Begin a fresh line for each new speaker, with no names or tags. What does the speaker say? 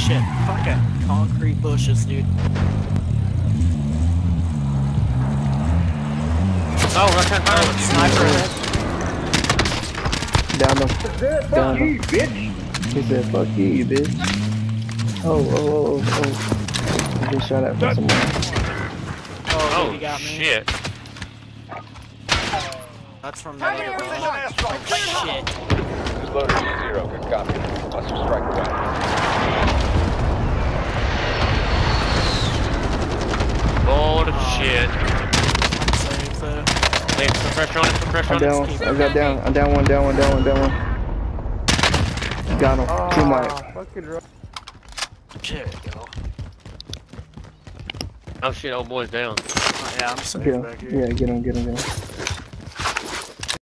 shit. Fucking concrete bushes, dude.
Oh, right hand behind.
Sniper ahead.
Down them.
Fuck you, bitch.
He said, fuck you, bitch. Oh. I just shot at from somewhere.
Oh,
Oh,
he got me.
shit.
That's from
Target
the
precision
Oh,
airstrike.
shit.
Who's loaded G0? Good copy. Cluster strike away.
Oh, shit.
Save though.
Wait, some pressure on it, some pressure
I'm
on
down.
it.
I got down. I'm down one. Got him. Two mic.
Fucking right.
There we go.
Oh shit, old boy's down.
Oh, yeah, I'm safe
Yeah,
back here.
yeah, get him.